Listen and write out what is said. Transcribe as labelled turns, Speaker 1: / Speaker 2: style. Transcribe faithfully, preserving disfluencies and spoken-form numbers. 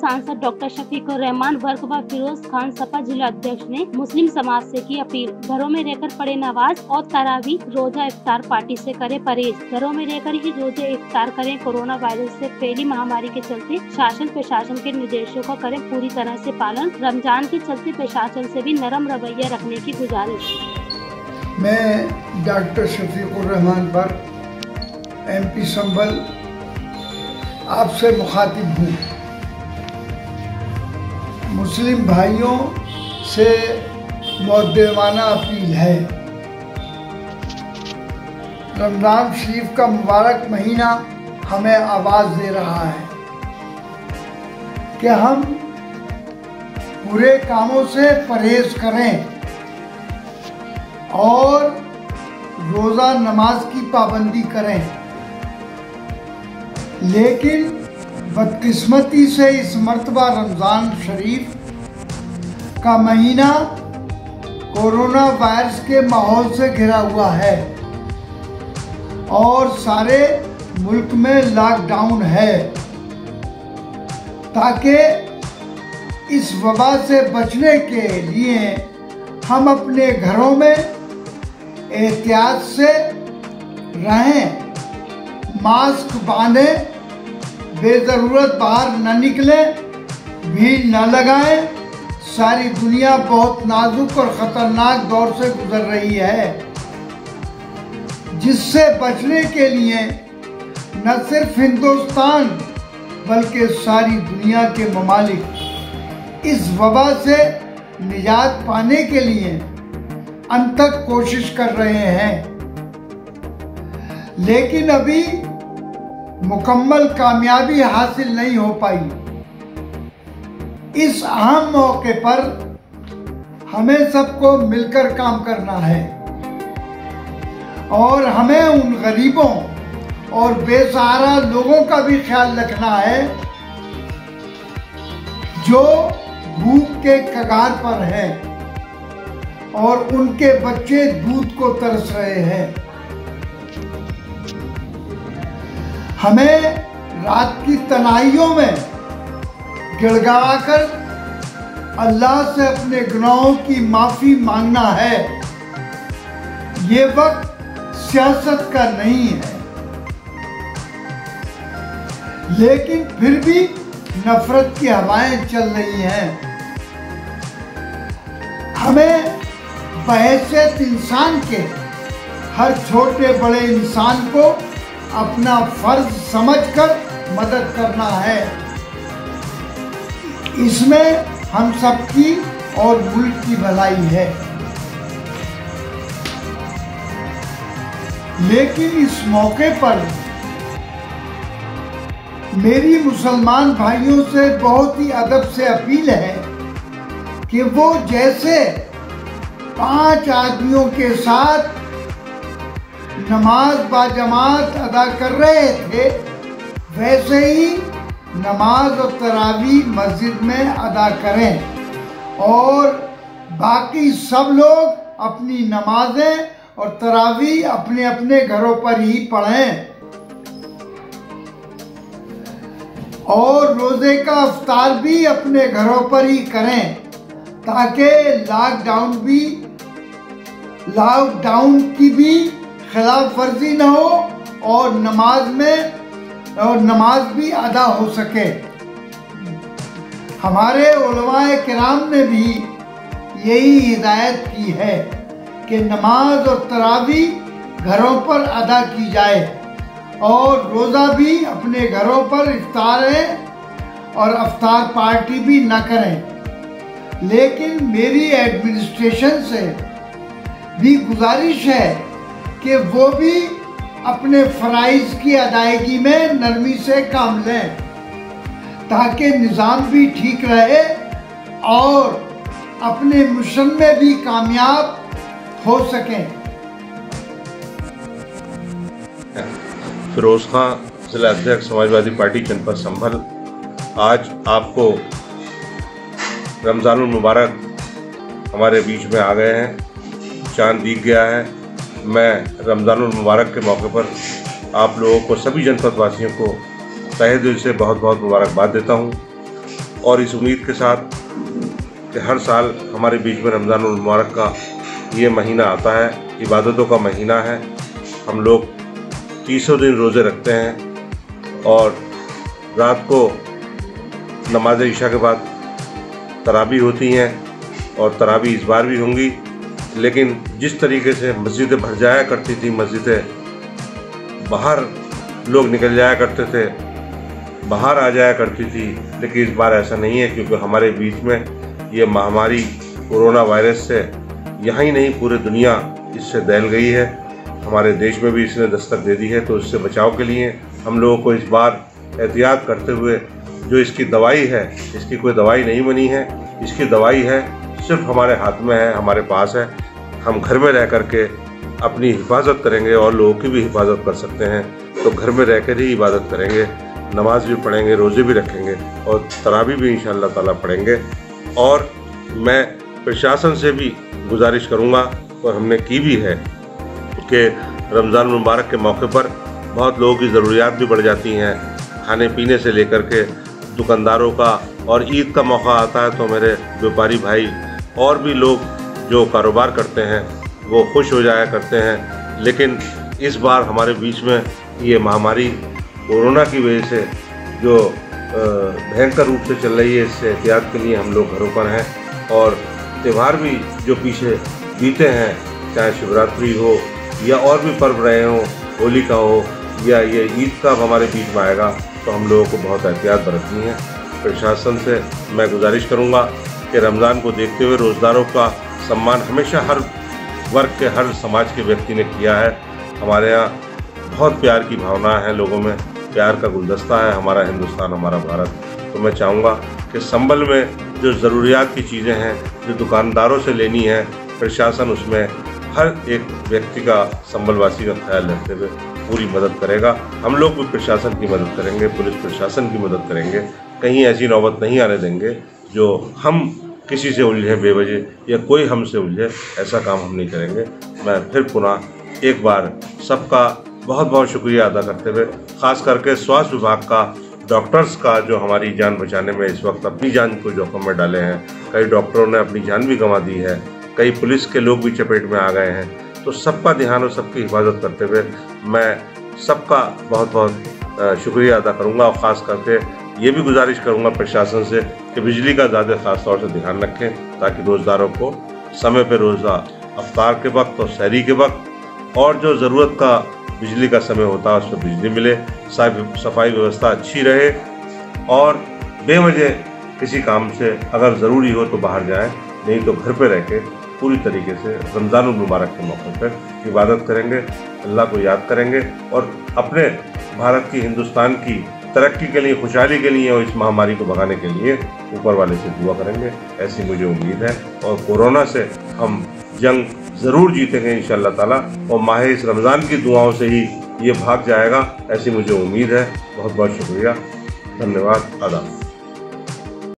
Speaker 1: सांसद doctor Shafiqur Rahman work व फिरोज खान सपा जिला अध्यक्ष ने मुस्लिम समाज से की अपील। घरों में रहकर पढ़े नमाज और तरावी, रोजा इफ्तार पार्टी से करे परहेज। घरों में रहकर ही रोजे इफ्तार करें। कोरोना वायरस से फैली महामारी के चलते शासन प्रशासन के निर्देशों का करें पूरी तरह से पालन। रमजान के चलते प्रशासन से भी नरम रवैया रखने की गुजारिश।
Speaker 2: मैं डॉक्टर शफीकुर रहमान वर्क एमपी संभल आपसे मुखातिब हूँ। मुस्लिम भाइयों से मुअद्दबाना अपील है। रमज़ान शरीफ का मुबारक महीना हमें आवाज़ दे रहा है कि हम बुरे कामों से परहेज करें और रोज़ा नमाज की पाबंदी करें। लेकिन बदकिस्मती से इस मर्तबा रमज़ान शरीफ का महीना कोरोना वायरस के माहौल से घिरा हुआ है और सारे मुल्क में लॉकडाउन है ताकि इस वबा से बचने के लिए हम अपने घरों में एहतियात से रहें, मास्क बांधें, बेज़रूरत बाहर न निकलें, भीड़ न लगाएं। सारी दुनिया बहुत नाजुक और ख़तरनाक दौर से गुजर रही है, जिससे बचने के लिए न सिर्फ हिंदुस्तान बल्कि सारी दुनिया के ममालिक इस वबा से निजात पाने के लिए अनथक कोशिश कर रहे हैं। लेकिन अभी मुकम्मल कामयाबी हासिल नहीं हो पाई। इस अहम मौके पर हमें सबको मिलकर काम करना है और हमें उन गरीबों और बेसहारा लोगों का भी ख्याल रखना है जो भूख के कगार पर हैं और उनके बच्चे दूध को तरस रहे हैं। हमें रात की तन्हाइयों में गिड़गिड़ाकर अल्लाह से अपने गुनाहों की माफ़ी मांगना है। ये वक्त सियासत का नहीं है, लेकिन फिर भी नफरत की हवाएं चल रही हैं। हमें बहैसियत इंसान के हर छोटे बड़े इंसान को अपना फर्ज समझकर मदद करना है। इसमें हम सबकी और मुल्क की भलाई है। लेकिन इस मौके पर मेरी मुसलमान भाइयों से बहुत ही अदब से अपील है कि वो जैसे पांच आदमियों के साथ नमाज बाजमात अदा कर रहे थे, वैसे ही नमाज और तरावी मस्जिद में अदा करें और बाकी सब लोग अपनी नमाजें और तरावी अपने अपने घरों पर ही पढ़ें और रोजे का इफ्तार भी अपने घरों पर ही करें ताकि लॉकडाउन भी लॉकडाउन की भी खिलाफ वर्जी न हो और नमाज में और नमाज भी अदा हो सके। हमारे उलमाए किराम ने भी यही हिदायत की है कि नमाज और तरावी घरों पर अदा की जाए और रोज़ा भी अपने घरों पर इफ्तारें और अफ्तार पार्टी भी न करें। लेकिन मेरी एडमिनिस्ट्रेशन से भी गुजारिश है कि वो भी अपने फ़राइज़ की अदायगी में नरमी से काम लें ताकि निज़ाम भी ठीक रहे और अपने मिशन में भी कामयाब हो सकें।
Speaker 3: फिरोज खान जिला अध्यक्ष समाजवादी पार्टी जनपद संभल आज आपको रमज़ानुल मुबारक हमारे बीच में आ गए हैं। चांद दिख गया है। मैं रमज़ानुल मुबारक के मौके पर आप लोगों को, सभी जनपद वासियों को तहे दिल से बहुत बहुत मुबारकबाद देता हूं और इस उम्मीद के साथ कि हर साल हमारे बीच में रमज़ानुल मुबारक का ये महीना आता है, इबादतों का महीना है। हम लोग तीसों दिन रोज़े रखते हैं और रात को नमाज इशा के बाद तरावी होती हैं और तरावी इस बार भी होंगी। लेकिन जिस तरीके से मस्जिदें भर जाया करती थी, मस्जिदें बाहर लोग निकल जाया करते थे, बाहर आ जाया करती थी, लेकिन इस बार ऐसा नहीं है, क्योंकि हमारे बीच में ये महामारी कोरोना वायरस से यहाँ ही नहीं पूरे दुनिया इससे दहल गई है। हमारे देश में भी इसने दस्तक दे दी है। तो इससे बचाव के लिए हम लोगों को इस बार एहतियात करते हुए, जो इसकी दवाई है, इसकी कोई दवाई नहीं बनी है, इसकी दवाई है सिर्फ हमारे हाथ में है, हमारे पास है। हम घर में रह कर के अपनी हिफाजत करेंगे और लोगों की भी हिफाजत कर सकते हैं। तो घर में रह कर ही इबादत करेंगे, नमाज भी पढ़ेंगे, रोज़े भी रखेंगे और तरावी भी इंशाअल्लाह ताला पढ़ेंगे। और मैं प्रशासन से भी गुजारिश करूँगा, और हमने की भी है, कि रमज़ान मुबारक के मौके पर बहुत लोगों की ज़रूरियात भी बढ़ जाती हैं, खाने पीने से लेकर के दुकानदारों का, और ईद का मौका आता है तो मेरे व्यापारी भाई और भी लोग जो कारोबार करते हैं वो खुश हो जाया करते हैं। लेकिन इस बार हमारे बीच में ये महामारी कोरोना की वजह से जो भयंकर रूप से चल रही है, इससे एहतियात के लिए हम लोग घरों पर हैं। और त्यौहार भी जो पीछे बीते हैं, चाहे शिवरात्रि हो या और भी पर्व रहे हों, होली का हो या ये ईद का हमारे बीच में आएगा, तो हम लोगों को बहुत एहतियात बरतनी है। प्रशासन से मैं गुजारिश करूंगा कि रमज़ान को देखते हुए रोज़दारों का सम्मान हमेशा हर वर्ग के, हर समाज के व्यक्ति ने किया है। हमारे यहाँ बहुत प्यार की भावना है, लोगों में प्यार का गुलदस्ता है हमारा हिंदुस्तान, हमारा भारत। तो मैं चाहूँगा कि संभल में जो ज़रूरियात की चीज़ें हैं, जो दुकानदारों से लेनी है, प्रशासन उसमें हर एक व्यक्ति का, संभलवासी का ख्याल रखते हुए पूरी मदद करेगा। हम लोग भी प्रशासन की मदद करेंगे, पुलिस प्रशासन की मदद करेंगे। कहीं ऐसी नौबत नहीं आने देंगे जो हम किसी से उलझे बेवजह या कोई हमसे उलझे, ऐसा काम हम नहीं करेंगे। मैं फिर पुनः एक बार सबका बहुत बहुत शुक्रिया अदा करते हुए, ख़ास करके स्वास्थ्य विभाग का, डॉक्टर्स का, जो हमारी जान बचाने में इस वक्त अपनी जान को जोखिम में डाले हैं। कई डॉक्टरों ने अपनी जान भी गंवा दी है, कई पुलिस के लोग भी चपेट में आ गए हैं। तो सबका ध्यान और सबकी हिफाजत करते हुए मैं सबका बहुत बहुत शुक्रिया अदा करूंगा। और ख़ास करके ये भी गुजारिश करूंगा प्रशासन से कि बिजली का ज़्यादा ख़ास तौर से ध्यान रखें, ताकि रोज़दारों को समय पर रोज़ा अफ्तार के वक्त और सहरी के वक्त और जो ज़रूरत का बिजली का समय होता है उस पर बिजली मिले, सफाई व्यवस्था अच्छी रहे, और बेवजह किसी काम से अगर ज़रूरी हो तो बाहर जाए, नहीं तो घर पे रह के पूरी तरीके से रमज़ानुल मुबारक के मौके पर इबादत करेंगे, अल्लाह को याद करेंगे और अपने भारत की, हिंदुस्तान की तरक्की के लिए, खुशहाली के लिए और इस महामारी को भगाने के लिए ऊपर वाले से दुआ करेंगे। ऐसी मुझे उम्मीद है। और कोरोना से हम जंग ज़रूर जीतेंगे इंशाअल्लाह ताला, और माह इस रमज़ान की दुआओं से ही ये भाग जाएगा, ऐसी मुझे उम्मीद है। बहुत बहुत शुक्रिया, धन्यवाद, आदाब।